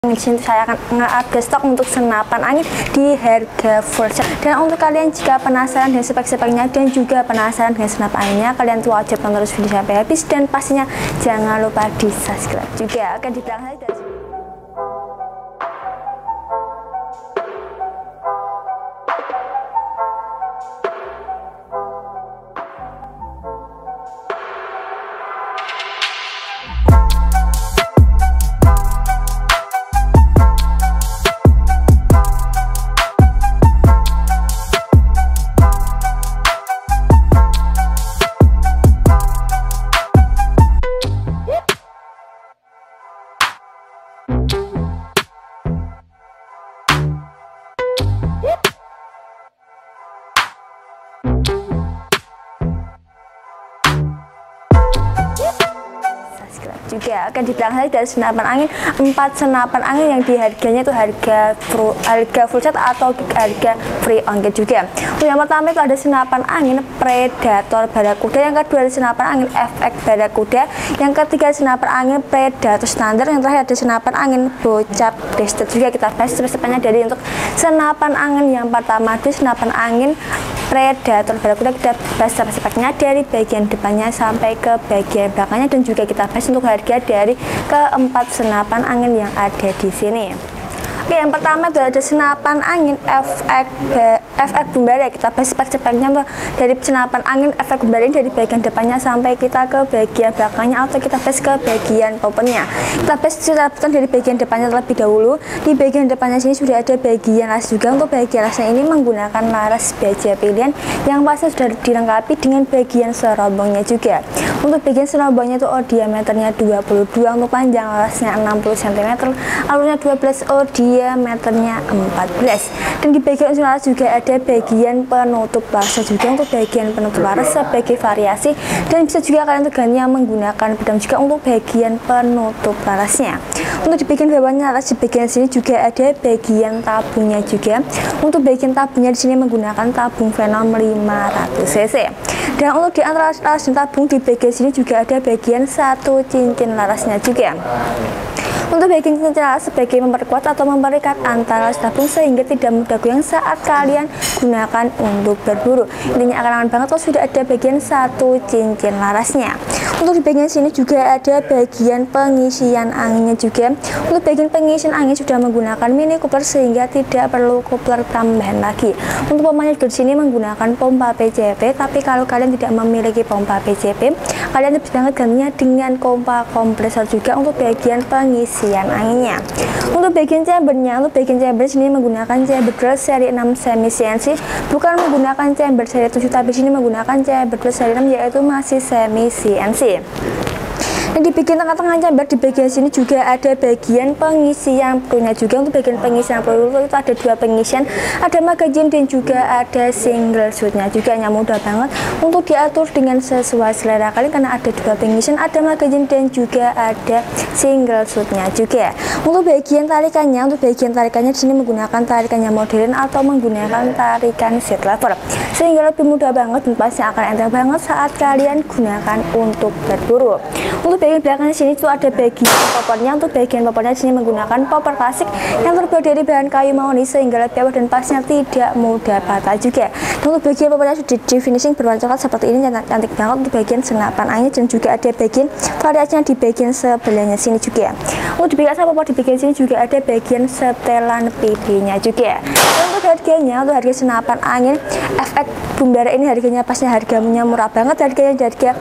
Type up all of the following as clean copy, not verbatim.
Di sini saya akan nge-update stok untuk senapan angin di harga full set. Dan untuk kalian jika penasaran dengan spek-speknya dan juga penasaran dengan senapan anginnya, kalian tuh wajib nonton terus video sampai habis dan pastinya jangan lupa di subscribe juga. Akan di belakang saya dari juga. Akan di belakang saya dari senapan angin 4 senapan angin yang di harganya itu harga full set atau harga free ongkir juga. Yang pertama itu ada senapan angin Predator Barakuda, yang kedua ada senapan angin FX Barakuda, yang ketiga senapan angin Predator standar, yang terakhir ada senapan angin Bocap Destet juga. Kita bahas spek-speknya dari untuk senapan angin yang pertama itu senapan angin Predator Barakuda. Kita bahas spek-speknya dari bagian depannya sampai ke bagian belakangnya, dan juga kita bahas untuk harga dari keempat senapan angin yang ada di sini. Oke, yang pertama itu ada senapan angin FX Bumbara. Kita bahas spek-speknya dari senapan angin FX Bumbara ini dari bagian depannya sampai kita ke bagian belakangnya, atau kita bahas ke bagian poppernya. Kita bahas secara dari bagian depannya terlebih dahulu. Di bagian depannya sini sudah ada bagian las juga. Untuk bagian lasnya ini menggunakan laras baja pilihan yang pasti sudah dilengkapi dengan bagian serobongnya juga. Untuk bagian serobongnya itu diameternya 22, untuk panjang larasnya 60 cm, alurnya 12, diameternya 14. Dan di bagian ujung laras juga ada bagian penutup laras juga. Untuk bagian penutup laras sebagai variasi, dan bisa juga kalian gantinya menggunakan pedang juga untuk bagian penutup larasnya. Untuk di bagian bawahnya laras, di bagian sini juga ada bagian tabungnya juga. Untuk bagian tabungnya di sini menggunakan tabung Venom 500 cc. Dan untuk di antara laras dan tabung di bagian sini juga ada bagian satu cincin larasnya juga. Untuk bagian cincin laras sebagai memperkuat atau memerikat antara laras tabung sehingga tidak mudah goyang saat kalian gunakan untuk berburu. Intinya akan aman banget kalau sudah ada bagian satu cincin larasnya. Untuk di bagian sini juga ada bagian pengisian anginnya juga. Untuk bagian pengisian angin sudah menggunakan mini coupler sehingga tidak perlu coupler tambahan lagi. Untuk pompanya di sini menggunakan pompa PCP, tapi kalau kalian tidak memiliki pompa PCP, kalian bisa banget gantinya dengan pompa kompresor juga untuk bagian pengisian anginnya. Untuk bagian chambernya, untuk bagian chamber sini menggunakan chamber drill seri 6 semi CNC, bukan menggunakan chamber seri 7, tapi sini menggunakan chamber drill seri 6 yaitu masih semi CNC. Dan di bagian tengah-tengah chamber di bagian sini juga ada bagian pengisian pelurunya juga. Untuk bagian pengisian peluru itu ada dua pengisian, ada magazine dan juga ada single shootnya juga, yang mudah banget untuk diatur dengan sesuai selera kalian karena ada dua pengisian, ada magazine dan juga ada single shootnya juga. Untuk bagian tarikannya, di sini menggunakan tarikannya modern atau menggunakan tarikan set lever sehingga lebih mudah banget dan pasti akan enteng banget saat kalian gunakan untuk berburu. Untuk bagian belakang sini itu ada bagian poppernya. Untuk bagian poppernya sini menggunakan popper klasik yang terbuat dari bahan kayu mahoni sehingga lebih awet dan pastinya tidak mudah patah juga. Dan untuk bagian poppernya sudah di finishing berwarna coklat seperti ini, cantik banget. Untuk bagian senapan angin dan juga ada bagian variasinya di bagian sebelahnya sini juga. Untuk di bagian popper di bagian sini juga ada bagian setelan pipinya juga. Dan untuk harganya, untuk harga senapan angin FX Bumbara ini harganya pastinya harganya murah banget, harganya di harga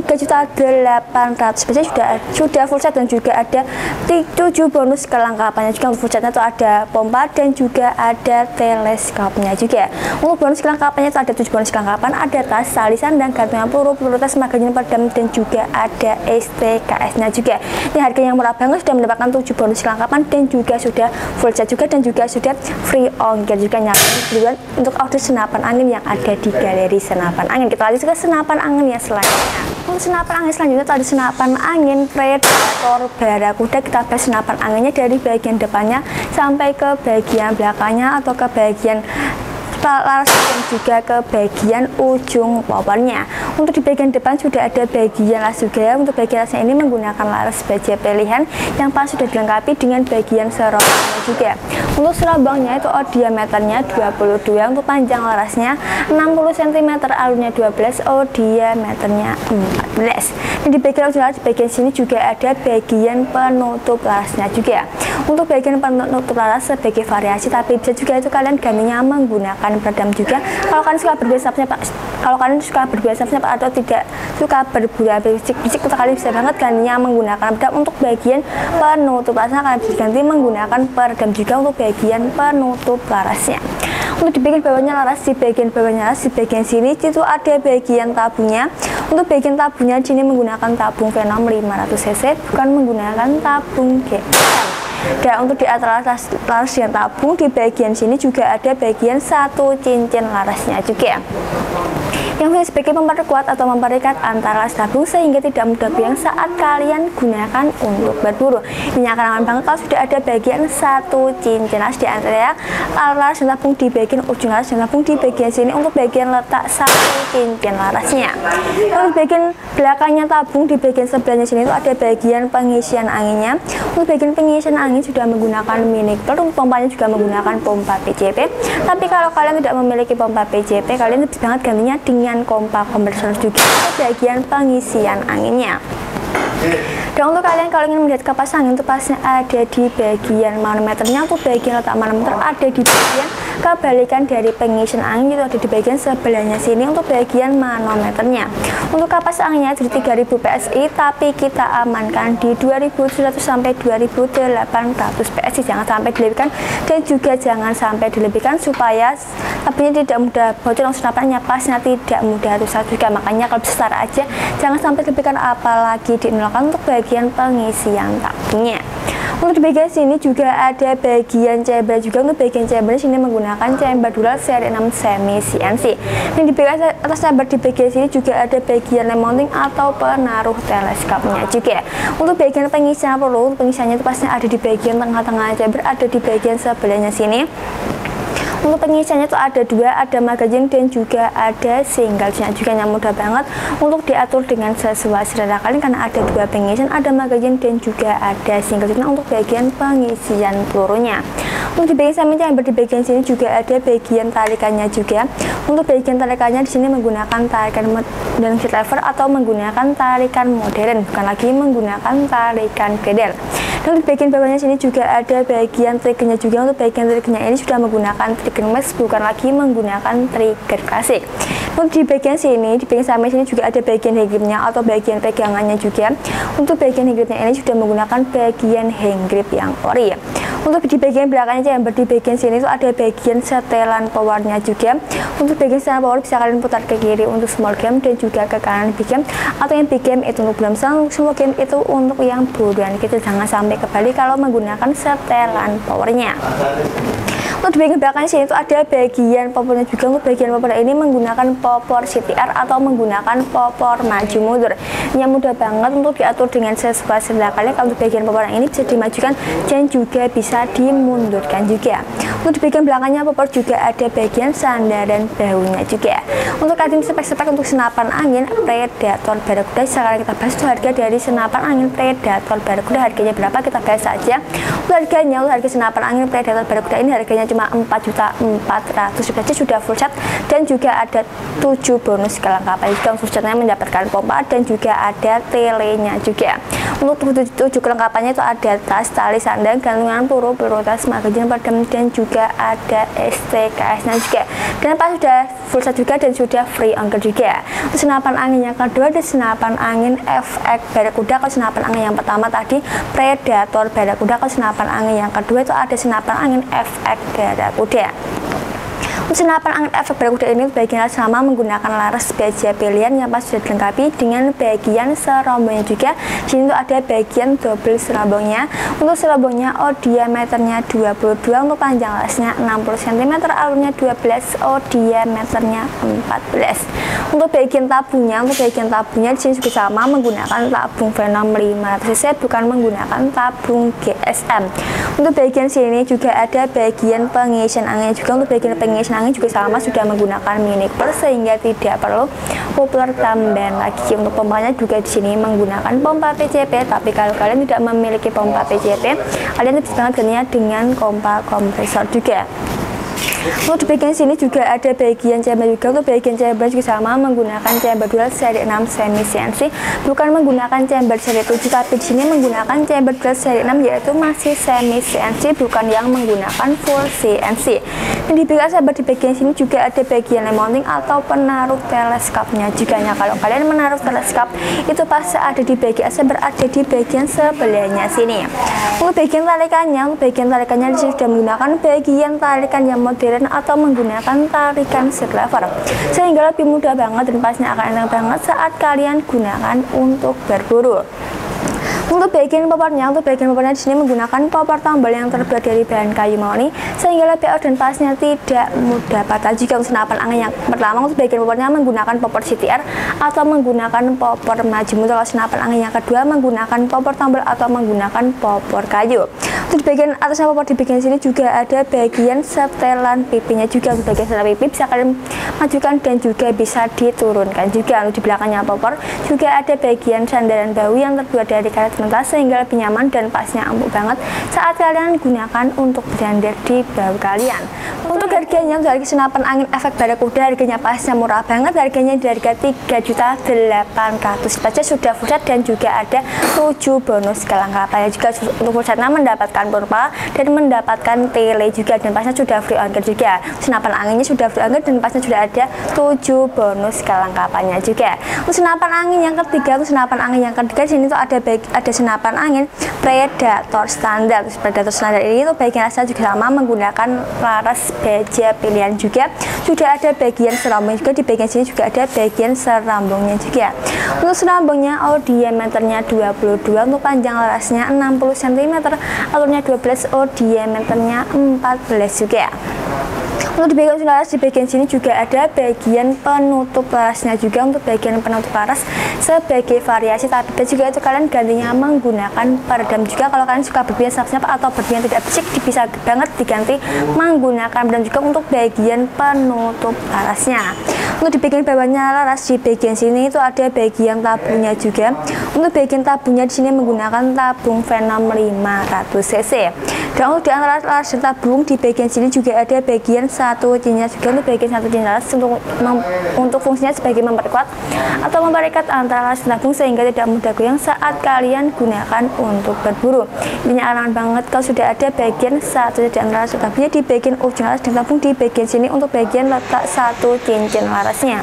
3.800.000 sudah full set, dan juga ada 7 bonus kelengkapannya juga. Untuk full setnya itu ada pompa dan juga ada teleskopnya juga. Untuk bonus kelengkapannya itu ada 7 bonus kelengkapan, ada tas, tali sandang, gantungan peluru tes, magazine peredam, dan juga ada STKS nya juga. Ini harganya murah banget, sudah mendapatkan 7 bonus kelengkapan dan juga sudah full set juga, dan juga sudah free ongkir juga. Nyalakan untuk order senapan angin yang ada di galeri senapan angin. Kita lanjut ke senapan angin yang selanjutnya. Untuk senapan angin selanjutnya ada senapan angin Predator Barakuda. Kita bahas senapan anginnya dari bagian depannya sampai ke bagian belakangnya atau ke bagian laras dan juga ke bagian ujung poppernya. Untuk di bagian depan sudah ada bagian las juga ya. Untuk bagian lasnya ini menggunakan laras baja pilihan yang pas sudah dilengkapi dengan bagian serobongnya juga. Untuk serobongnya itu diameternya 22, untuk panjang larasnya 60 cm, alurnya 12, diameternya 14. Dan di bagian sini juga ada bagian penutup larasnya juga. Untuk bagian penutup laras sebagai variasi, tapi bisa juga itu kalian gantinya menggunakan peredam juga. Kalau kalian suka berbiasa atau tidak suka berbuah berisik-berisik, kalian bisa banget gantinya menggunakan peredam. Untuk bagian penutup larasnya kalian bisa ganti menggunakan peredam juga untuk bagian penutup larasnya. Untuk di bagian bawahnya laras, di bagian sini itu ada bagian tabungnya. Untuk bagian tabungnya di sini menggunakan tabung Venom 500 cc, bukan menggunakan tabung GSM. Dan untuk di atas laras dan tabung, di bagian sini juga ada bagian satu cincin larasnya juga, yang sebagai memperkuat atau memperekat antara laras tabung sehingga tidak mudah goyang saat kalian gunakan untuk berburu. Ini akan aman banget kalau sudah ada bagian satu cincin laras di antara laras dan tabung. Di bagian ujung laras dan tabung di bagian sini untuk bagian letak satu cincin larasnya. Untuk bagian belakangnya tabung, di bagian sebelahnya sini itu ada bagian pengisian anginnya. Untuk bagian pengisian angin sudah menggunakan mini klor, pompanya juga menggunakan pompa PCP. Tapi kalau kalian tidak memiliki pompa PCP, kalian bisa banget gantinya dengan pompa kompresor juga untuk bagian pengisian anginnya. Dan untuk kalian kalau ingin melihat kapas angin, itu pasnya ada di bagian manometernya. Untuk bagian letak manometer ada di bagian kebalikan dari pengisian angin, itu ada di bagian sebelahnya sini untuk bagian manometernya. Untuk kapas anginnya di 3000 PSI, tapi kita amankan di 2700 sampai 2800 PSI. Jangan sampai dilebihkan dan juga jangan sampai dilebihkan supaya tabungnya tidak mudah bocor, senapannya pasnya tidak mudah rusak juga. Makanya kalau besar aja, jangan sampai dilebihkan, apalagi dinolakan untuk bagian pengisian tabungnya. Untuk di bagian sini juga ada bagian chamber juga. Untuk bagian chamber sini menggunakan chamber dual seri 6 semi CNC. Dan di bagian atas chamber di bagian sini juga ada bagian lem mounting atau penaruh teleskopnya juga. Untuk bagian pengisian peluru, pengisiannya itu pastinya ada di bagian tengah-tengah chamber, ada di bagian sebelahnya sini. Untuk pengisiannya itu ada dua, ada magazine dan juga ada single-nya juga, yang mudah banget untuk diatur dengan sesuai selera kalian karena ada dua pengisian, ada magazine dan juga ada single-nya untuk bagian pengisian pelurunya. Untuk di bagian samping chamber di bagian sini juga ada bagian tarikannya juga. Untuk bagian tarikannya di sini menggunakan tarikan dan lever atau menggunakan tarikan modern, bukan lagi menggunakan tarikan pedal. Dan di bagian bawahnya sini juga ada bagian triggernya juga. Untuk bagian triggernya ini sudah menggunakan trigger mesh, bukan lagi menggunakan trigger klasik. Untuk di bagian sini, di bagian samping sini juga ada bagian hand gripnya atau bagian pegangannya juga. Untuk bagian hand gripnya ini sudah menggunakan bagian hand grip yang ori. Untuk di bagian belakangnya chamber di bagian sini itu ada bagian setelan powernya juga. Untuk bagian setelan power bisa kalian putar ke kiri untuk small game dan juga ke kanan big game, atau yang big game itu untuk belum sang, untuk small game itu untuk yang buruan. Kita jangan sampai kebalik kalau menggunakan setelan powernya. Untuk di bagian belakang sini itu ada bagian popornya juga. Untuk bagian popor ini menggunakan popor CTR atau menggunakan popor maju mundur, yang mudah banget untuk diatur dengan sesuai selera kalian. Kalau untuk bagian popor ini bisa dimajukan dan juga bisa dimundurkan juga. Untuk di bagian belakangnya popor juga ada bagian sandaran bahunya juga. Untuk kating spek-spek untuk senapan angin Predator Barakuda, sekarang kita bahas itu harga dari senapan angin Predator Barakuda, harganya berapa kita bahas saja. Untuk harga senapan angin Predator Barakuda ini harganya cuma 4.400.000 saja, sudah full set dan juga ada 7 bonus kelengkapan juga. Full setnya mendapatkan pompa dan juga ada telenya juga. Untuk 7 kelengkapannya itu ada tas, tali sandang, gantungan peluru, tas, magazine, peredam dan juga ada STKS-nya juga. Dan pas sudah full set juga dan sudah free ongkir juga. Untuk senapan angin yang kedua ada senapan angin FX Barakuda. Kalau senapan angin yang pertama tadi Predator Barakuda, kalau senapan angin yang kedua itu ada senapan angin FX Barakuda. Senapan angin efek Barakuda ini bagian sama menggunakan laras baja pilihan yang pas sudah dilengkapi dengan bagian serombongnya juga. Di sini tuh ada bagian double serombongnya. Untuk serombongnya diameternya 22, untuk panjang larasnya 60 cm, alurnya 12, diameternya 14. Untuk bagian tabungnya, di sini juga sama menggunakan tabung Venom 500 cc, bukan menggunakan tabung GSM. Untuk bagian sini juga ada bagian pengisian anginnya juga. Untuk bagian pengisian angin juga sama sudah menggunakan mini cooler sehingga tidak perlu coupler tambahan lagi. Untuk pompanya juga di sini menggunakan pompa PCP, tapi kalau kalian tidak memiliki pompa PCP, kalian bisa banget gantinya dengan pompa kompresor juga. Untuk di bagian sini juga ada bagian chamber juga. Untuk bagian chamber juga sama menggunakan chamber dual seri 6 semi CNC, bukan menggunakan chamber seri 7, tapi di sini menggunakan chamber dual seri 6 yaitu masih semi CNC, bukan yang menggunakan full CNC. Dan di bagian chamber di bagian sini juga ada bagian mounting atau penaruh teleskopnya juga. Kalau kalian menaruh teleskop itu pasti ada di bagian chamber, ada di bagian sebelahnya sini. Untuk bagian tarikannya di sini sudah menggunakan bagian tarikan yang modern atau menggunakan tarikan seat lever, sehingga lebih mudah banget dan pastinya akan enak banget saat kalian gunakan untuk berburu. Untuk bagian poppernya di sini menggunakan popper tombol yang terbuat dari bahan kayu mahoni, sehingga lebih awet dan pasnya tidak mudah patah. Jika untuk senapan angin yang pertama, untuk bagian poppernya menggunakan popper CTR atau menggunakan popper maju mundur. Kalau senapan angin yang kedua menggunakan popper tombol atau menggunakan popper kayu. Untuk di bagian atasnya popper di bagian sini juga ada bagian setelan pipinya juga. Untuk bagian setelan pipi bisa kalian majukan dan juga bisa diturunkan juga. Untuk di belakangnya popper juga ada bagian sandaran bahu yang terbuat dari karet mentah, sehingga lebih nyaman dan pasnya empuk banget saat kalian gunakan untuk bersandar di bahu kalian. Untuk harganya, untuk harga senapan angin efek barakuda, harganya pasnya murah banget, harganya di harga 3.800.000 saja sudah full set dan juga ada 7 bonus kelengkapannya juga. Untuk full setnya mendapatkan purpa dan mendapatkan tele juga, dan pasnya sudah free ongkir juga. Senapan anginnya sudah free ongkir dan pasnya sudah ada 7 bonus kelengkapannya juga. Untuk senapan angin yang ketiga, di sini tuh ada senapan angin Predator standar. Predator standar ini tuh bagian asal juga sama menggunakan laras baja pilihan juga. Sudah ada bagian serambung juga, di bagian sini juga ada bagian serambungnya juga. Untuk serambungnya diameternya 22, untuk panjang larasnya 60 cm, alurnya 12, diameternya 14 juga. Untuk di bagian sini juga ada bagian penutup larasnya juga. Untuk bagian penutup laras sebagai variasi, tapi juga itu kalian gantinya menggunakan peredam juga. Kalau kalian suka berbiaya snap atau berbiaya tidak bersih, bisa banget diganti menggunakan peredam juga untuk bagian penutup larasnya. Untuk di bagian bawahnya laras di bagian sini itu ada bagian tabungnya juga. Untuk bagian tabungnya di sini menggunakan tabung Venom 500 cc. Dan untuk di antara laras dan tabung di bagian sini juga ada bagian satu cincin juga. Untuk bagian satu cincin laras untuk fungsinya sebagai memperkuat atau memperekat antara laras dan tabung sehingga tidak mudah goyang saat kalian gunakan untuk berburu. Ini aman banget kalau sudah ada bagian satu di antara laras dan tabungnya di bagian ujung laras dan tabung di bagian sini untuk bagian letak satu cincin larasnya.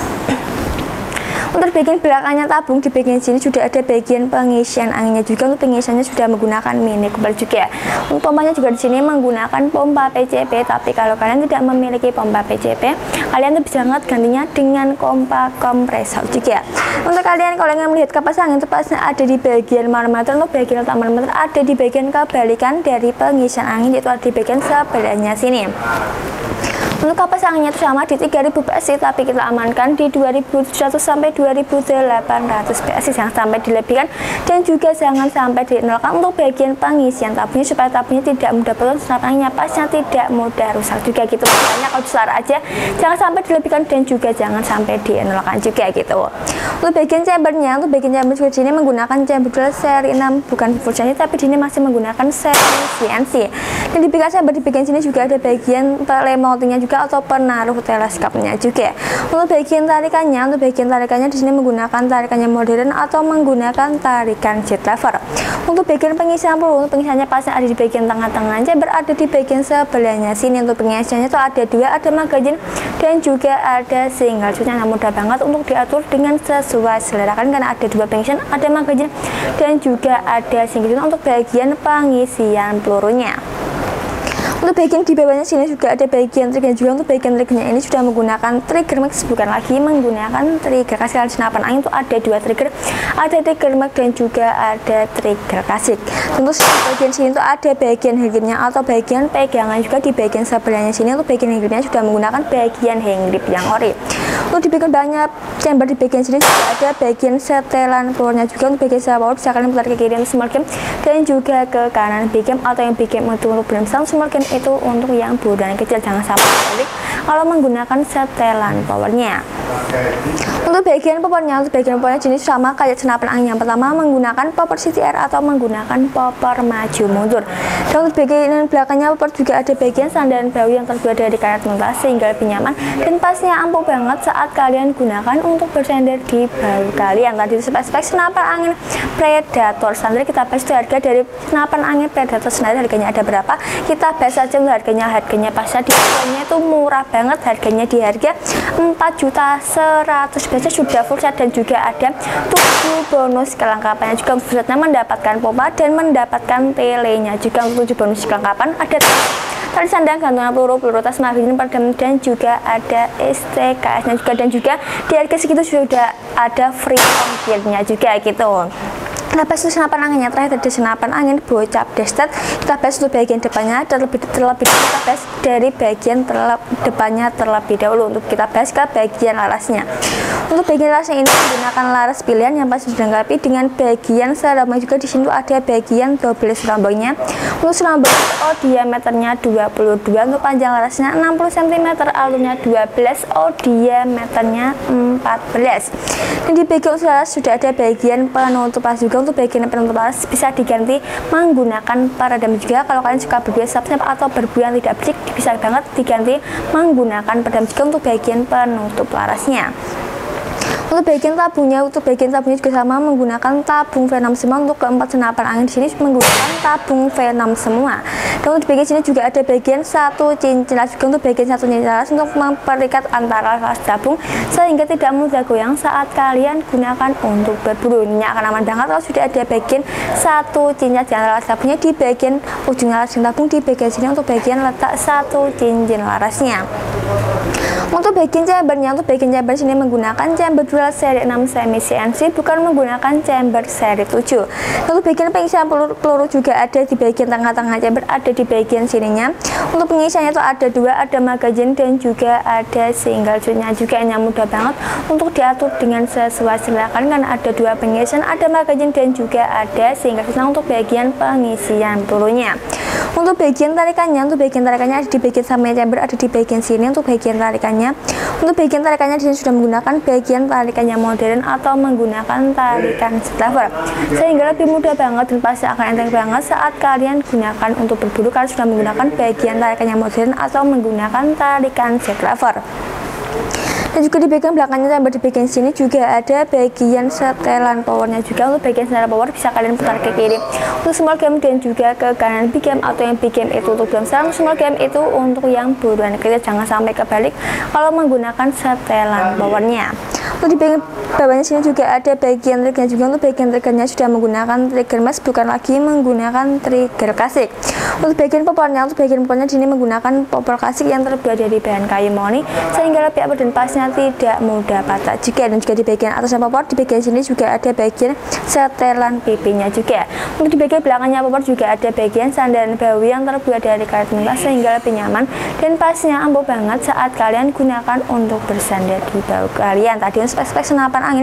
Untuk bagian belakangnya tabung di bagian sini sudah ada bagian pengisian anginnya juga. Untuk pengisiannya sudah menggunakan mini cooler juga. Untuk pompanya juga di sini menggunakan pompa PCP, tapi kalau kalian tidak memiliki pompa PCP, kalian tuh bisa banget gantinya dengan pompa kompresor juga. Untuk kalian kalau ingin melihat kapas angin itu pasnya ada di bagian manometer. Untuk bagian letak manometer ada di bagian kebalikan dari pengisian angin, yaitu ada di bagian sebelahnya sini. Untuk kapas anginnya itu sama di 3000 PSI, tapi kita amankan di 2700 sampai 2800 PSI, jangan sampai dilebihkan dan juga jangan sampai dinolkan. Untuk bagian pengisian tabungnya supaya tabungnya tidak mudah potong, senapan anginnya pasnya tidak mudah rusak juga gitu. Makanya kalau selera aja jangan sampai dilebihkan dan juga jangan sampai dinolkan juga gitu. Untuk bagian chambernya, juga sini menggunakan chamber dual seri 6, bukan full CNC, tapi ini masih menggunakan seri CNC. Dan di bagian chamber di bagian sini juga ada bagian tele mountingnya juga atau penaruh teleskopnya juga. Untuk bagian tarikannya di sini menggunakan tarikannya modern atau menggunakan tarikan jet lever. Untuk bagian pengisian peluru, untuk pengisiannya pasnya ada di bagian tengah-tengah aja, berada di bagian sebelahnya sini. Untuk pengisiannya itu ada dua, ada magazine dan juga ada single shootnya. Nah, mudah banget untuk diatur dengan sesuai selera kalian karena ada dua pengisian, ada magazine dan juga ada single shoot untuk bagian pengisian pelurunya. Untuk bagian di bawahnya sini juga ada bagian trigger juga. Untuk bagian triggernya ini sudah menggunakan trigger max, bukan lagi menggunakan trigger kasih. Senapan angin itu ada dua trigger, ada trigger max dan juga ada trigger kasih. Untuk bagian sini itu ada bagian hang atau bagian pegangan juga di bagian sebelahnya sini. Untuk bagian hang sudah menggunakan bagian hang grip yang ori. Untuk di bagian bawahnya chamber di bagian sini juga ada bagian setelan powernya juga. Untuk bagian power bisa kalian putar ke kiri untuk small game dan juga ke kanan big game, atau yang big game untuk belum small game itu untuk yang bodohan kecil, jangan sampai balik kalau menggunakan setelan powernya. Untuk bagian popornya jenis sama kayak senapan angin yang pertama, menggunakan popor CTR atau menggunakan popor maju mundur. Dan untuk bagian belakangnya popor juga ada bagian sandaran bahu yang terbuat dari karet mentah sehingga lebih nyaman dan pasnya ampuh banget saat kalian gunakan untuk bersandar di bahu kalian. Tadi spek senapan angin Predator standar kita bahas harga dari senapan angin Predator standar harganya ada berapa. Kita bahas saja untuk harganya pasnya di harganya itu murah banget, harganya di harga 4.100.000 saja sudah full set dan juga ada 7 bonus kelengkapannya juga. Full setnya mendapatkan pompa dan mendapatkan telenya juga. Untuk 7 bonus kelengkapan ada tali sandang, gantungan peluru tas, magazin, peredam dan juga ada STKS nya juga, dan juga di harga segitu sudah ada free ongkirnya juga gitu. Nah, bahas untuk senapan anginnya, terakhir dari senapan angin bocap destet. Kita bahas untuk bagian depannya terlebih kita bahas dari bagian depannya terlebih dahulu. Untuk kita bahas ke bagian larasnya. Untuk bagian larasnya ini menggunakan laras pilihan yang pasti dilengkapi dengan bagian serambang juga. Di sini ada bagian double serambangnya. Untuk serambang diameternya 22, untuk panjang larasnya 60 cm, alurnya 12, diameternya 14. Dan di bagian laras sudah ada bagian penutup las juga. Untuk bagian penutup las bisa diganti menggunakan peredam juga. Kalau kalian suka berbuih snap atau berbuih yang tidak bersih, bisa banget diganti menggunakan peredam juga untuk bagian penutup larasnya. Untuk bagian tabungnya juga sama, menggunakan tabung V6 semua. Untuk keempat senapan angin di sini menggunakan tabung V6 semua. Dan untuk bagian sini juga ada bagian satu cincin las juga. Untuk bagian satu cincin las untuk memperikat antara las tabung sehingga tidak mudah goyang saat kalian gunakan untuk berburu. Ini akan aman banget kalau sudah ada bagian satu cincin di antara las tabungnya di bagian ujung laras tabung. Di bagian sini untuk bagian letak satu cincin larasnya. Untuk bagian chambernya, sini menggunakan chamber dual seri 6 semi CNC, bukan menggunakan chamber seri 7. Untuk bagian pengisian peluru juga ada di bagian tengah-tengah chamber, ada di bagian sininya. Untuk pengisiannya itu ada 2, ada magazine dan juga ada single shootnya juga, yang mudah banget untuk diatur dengan sesuai silakan kan. Ada 2 pengisian, ada magazine dan juga ada single shoot untuk bagian pengisian pelurunya. Untuk bagian tarikannya, ada di bagian samping chamber, ada di bagian sini. Untuk bagian tarikannya di sini sudah menggunakan bagian tarikannya modern atau menggunakan tarikan lever, sehingga lebih mudah banget dan pasti akan enteng banget saat kalian gunakan untuk berburu. Kalian sudah menggunakan bagian tarikannya modern atau menggunakan tarikan lever. Dan juga di bagian belakangnya sampai di bagian sini juga ada bagian setelan powernya juga. Untuk bagian setelan power bisa kalian putar ke kiri untuk small game dan juga ke kanan big game, atau yang big game itu untuk game serang, small game itu untuk yang buruan. Kita jangan sampai kebalik kalau menggunakan setelan powernya. Untuk di bagian bawahnya sini juga ada bagian triggernya juga. Untuk bagian triggernya sudah menggunakan trigger mesh, bukan lagi menggunakan trigger klasik. Untuk bagian popornya di sini menggunakan popor klasik yang terbuat dari bahan kayu mahoni sehingga lebih aman dan pasnya tidak mudah patah juga. Dan juga di bagian atasnya popor, di bagian sini juga ada bagian setelan pipinya juga. Untuk di bagian belakangnya popor juga ada bagian sandaran bahu yang terbuat dari karet mentah sehingga lebih nyaman dan pasnya ampuh banget saat kalian gunakan untuk bersandar di bahu kalian. Tadi spek senapan angin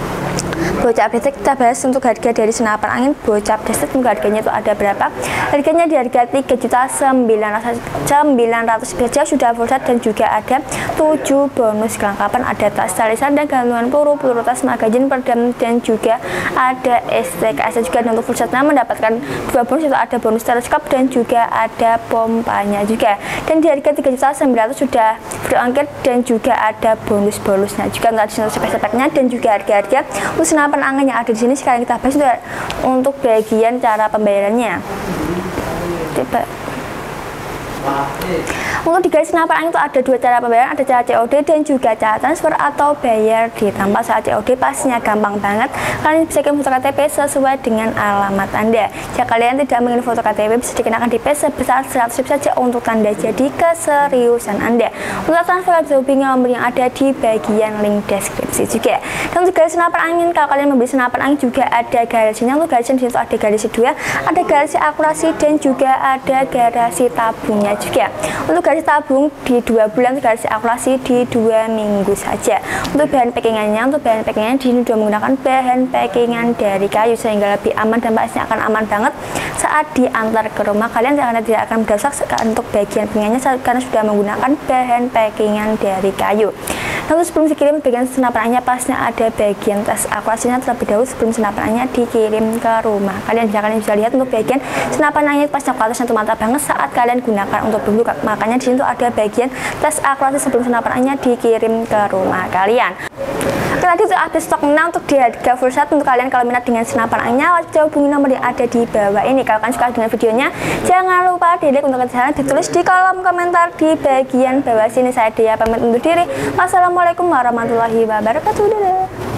bocap destet kita bahas. Untuk harga dari senapan angin bocap destet, untuk harganya itu ada berapa. Harganya di harga 3.900.000 saja sudah full set dan juga ada 7 bonus kelengkapan, ada tas, tali sandang, gantungan peluru tas, magazin, peredam dan juga ada STKS juga. Dan untuk full setnya mendapatkan 2 bonus, itu ada bonus teleskop dan juga ada pompanya juga. Dan di harga 3.900.000 sudah free ongkir dan juga ada bonusnya juga. Untuk spek-speknya dan juga harga-harga senapan angin yang ada di sini sekarang kita bahas untuk bagian cara pembayarannya. Untuk di garis senapan angin itu ada 2 cara pembayaran, ada cara COD dan juga cara transfer atau bayar di tanpa. Saat COD pastinya gampang banget, kalian bisa kirim foto KTP sesuai dengan alamat Anda. Jika kalian tidak mengirim foto KTP, bisa dikenakan DP sebesar 100.000 saja untuk tanda jadi keseriusan Anda. Untuk transfer bisa hubungi nomor yang ada di bagian link deskripsi juga. Dan untuk garis senapan angin, kalau kalian membeli senapan angin juga ada garasinya. Untuk garasi di situ ada garasi 2, ada garasi akurasi dan juga ada garasi tabungnya tabungnya juga. Untuk garis tabung di 2 bulan, untuk garis akulasi di 2 minggu saja. Untuk bahan packingannya, di sini sudah menggunakan bahan packingan dari kayu sehingga lebih aman dan pastinya akan aman banget saat diantar ke rumah kalian, karena tidak akan berdasar untuk bagian packingannya karena sudah menggunakan bahan packingan dari kayu. Lalu sebelum dikirim bagian senapan anginnya, pastinya ada bagian tes akurasinya terlebih dahulu sebelum senapan anginnya dikirim ke rumah kalian. Kalian bisa lihat untuk bagian senapan angin pastinya kualitasnya tuh mantap banget saat kalian gunakan untuk berburu. Makanya di sini tuh ada bagian tes akurasi sebelum senapan anginnya dikirim ke rumah kalian. Oke, tadi sudah ada stok 6 untuk di harga full set. Untuk kalian kalau minat dengan senapan anginnya, wajib hubungi nomor yang ada di bawah ini. Kalau kalian suka dengan videonya, jangan lupa di like, untuk kesaran ditulis di kolom komentar di bagian bawah sini. Saya Dea pamit undur diri. Wassalamualaikum warahmatullahi wabarakatuh. Dadah.